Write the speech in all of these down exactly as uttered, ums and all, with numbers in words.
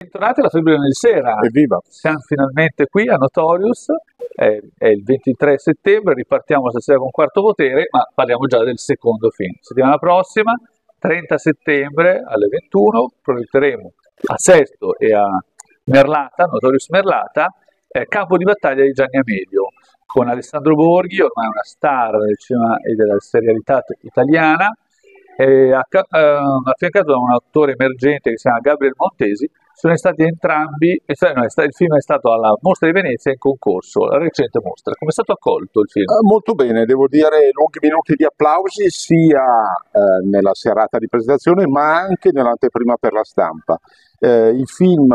Bentornati alla Febbre di Sera. Evviva! Siamo finalmente qui a Notorious, è, è il ventitré settembre, ripartiamo stasera con Quarto Potere, ma parliamo già del secondo film. Settimana prossima, trenta settembre alle ventuno, proietteremo a Sesto e a Merlata, Notorious Merlata, eh, Campo di battaglia di Gianni Amelio, con Alessandro Borghi, ormai una star del cinema e della serialità italiana, e affiancato da un attore emergente che si chiama Gabriel Montesi. Sono stati entrambi, no, il film è stato alla Mostra di Venezia in concorso, la recente mostra. Come è stato accolto il film? Eh, molto bene, devo dire lunghi minuti di applausi sia eh, nella serata di presentazione ma anche nell'anteprima per la stampa. Eh, il film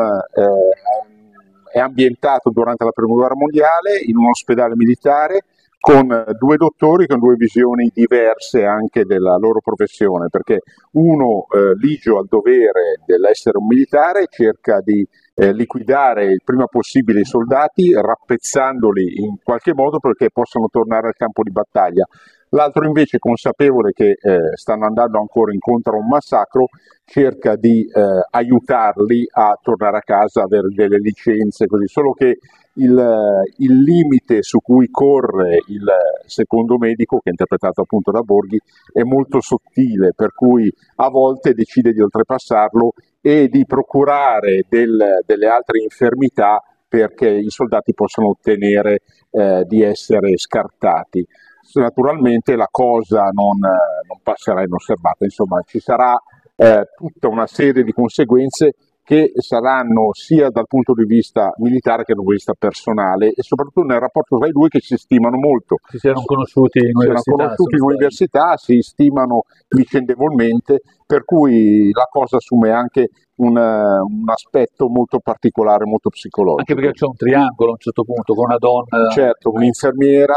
eh, è ambientato durante la Prima Guerra Mondiale in un ospedale militare con due dottori con due visioni diverse anche della loro professione, perché uno, eh, ligio al dovere dell'essere un militare, cerca di eh, liquidare il prima possibile i soldati, rappezzandoli in qualche modo perché possano tornare al campo di battaglia. L'altro invece, consapevole che eh, stanno andando ancora incontro a un massacro, cerca di eh, aiutarli a tornare a casa, avere delle licenze, così. Solo che il, il limite su cui corre il secondo medico, che è interpretato appunto da Borghi, è molto sottile, per cui a volte decide di oltrepassarlo e di procurare del, delle altre infermità perché i soldati possano ottenere eh, di essere scartati. Naturalmente la cosa non, non passerà inosservata, insomma ci sarà eh, tutta una serie di conseguenze che saranno sia dal punto di vista militare che dal punto di vista personale e soprattutto nel rapporto tra i due, che si stimano molto. Si siano conosciuti in università. Si erano conosciuti in università, si stimano vicendevolmente, per cui la cosa assume anche un, un aspetto molto particolare, molto psicologico. Anche perché c'è un triangolo a un certo punto con una donna. Certo, un'infermiera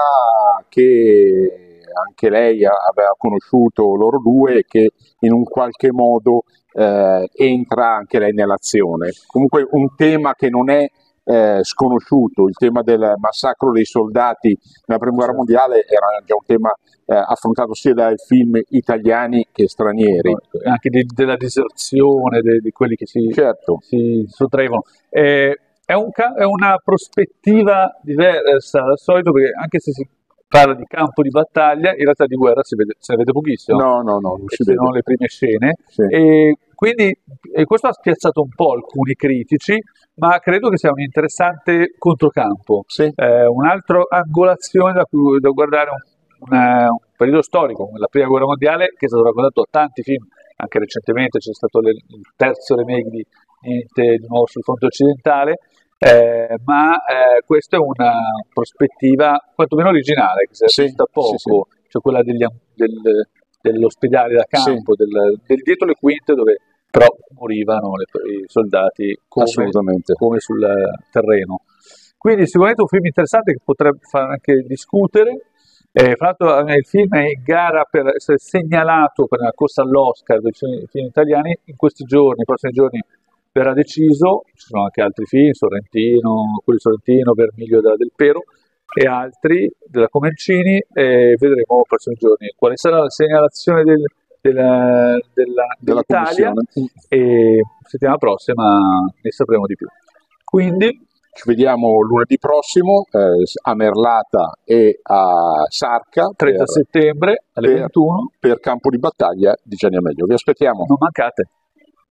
che anche lei aveva conosciuto loro due e che in un qualche modo eh, entra anche lei nell'azione. Comunque un tema che non è eh, sconosciuto, il tema del massacro dei soldati nella Prima Guerra Mondiale era già un tema eh, affrontato sia dai film italiani che stranieri. Anche di, della diserzione, de, di quelli che si, certo. si sottraevano. Eh, è, un, è una prospettiva diversa dal solito, perché anche se si parla di campo di battaglia, in realtà di guerra si vede, se ne vede pochissimo. No, no, no, non si sono vede. le prime scene. Sì. E quindi e questo ha spiazzato un po' alcuni critici, ma credo che sia un interessante controcampo. Sì. Eh, un'altra angolazione da, cui, da guardare un, una, un periodo storico come la Prima Guerra Mondiale, che è stato raccontato a tanti film, anche recentemente c'è stato le, il terzo remake di Niente di nuovo sul fronte occidentale. Eh, ma eh, questa è una prospettiva quantomeno originale, che si è sì, vista poco, sì, sì. cioè quella degli, del, dell'ospedale da campo, sì. del, del dietro le quinte, dove però morivano le, i soldati come, come sul terreno. Quindi sicuramente un film interessante che potrebbe far anche discutere. Eh, fra l'altro il film è in gara per essere segnalato per una corsa all'Oscar dei film italiani. In questi giorni, nei prossimi giorni verrà deciso. Ci sono anche altri film, Sorrentino, quelli Sorrentino, Vermiglio della Del Pero e altri della Comencini, e vedremo nei prossimi giorni quale sarà la segnalazione del, della, della, dell'Italia, e settimana prossima ne sapremo di più. Quindi ci vediamo lunedì prossimo eh, a Merlata e a Sarca, trenta settembre alle per, ventuno, per Campo di battaglia di Gianni Amelio. Vi aspettiamo. Non mancate.